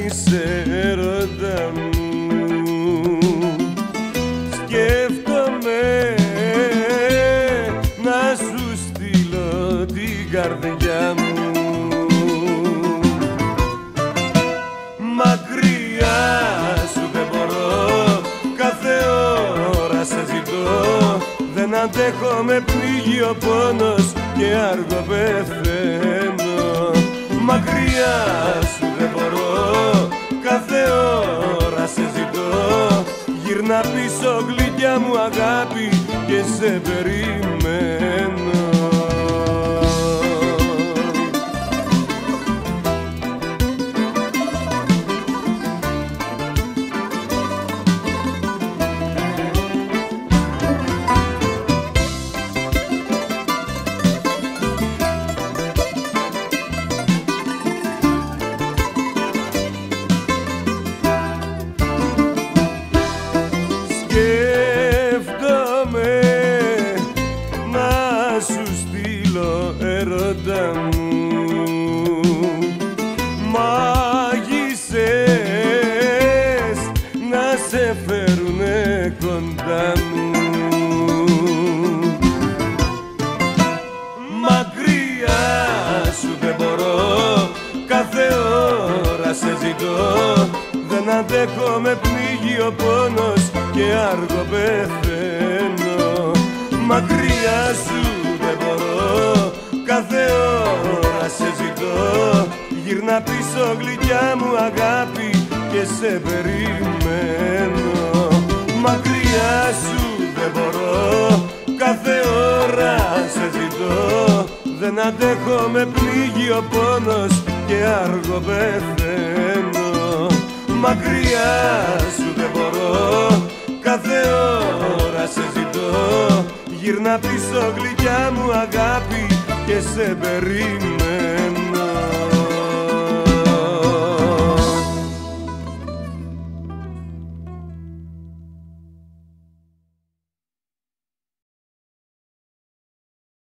είσαι έρωτα μου. Σκέφτομαι να σου στείλω την καρδιά μου. Μακριά σου δεν μπορώ, κάθε ώρα σε ζητώ. Δεν αντέχω, με πνίγει ο πόνος και αργό πεθαίνω. Μακριά σου δεν μπορώ, κάθε ώρα σε ζητώ. Γυρνά πίσω γλυκιά μου αγάπη και σε περιμένω. Μάγισσες να σε φέρουνε κοντά μου. Μακριά σου δεν μπορώ, κάθε ώρα σε ζητώ. Δεν αντέχω, με πνίγει ο πόνος και αργό πεθαίνω. Μακριά σου δεν μπορώ, κάθε ώρα σε ζητώ. Γυρνά πίσω γλυκιά μου αγάπη και σε περιμένω. Μακριά σου δεν μπορώ, κάθε ώρα σε ζητώ. Δεν αντέχω, με πνίγει ο πόνος και αργό πεθαίνω. Μακριά σου δεν μπορώ, κάθε ώρα σε ζητώ. Γυρνά πίσω γλυκιά μου αγάπη και σε περιμένω.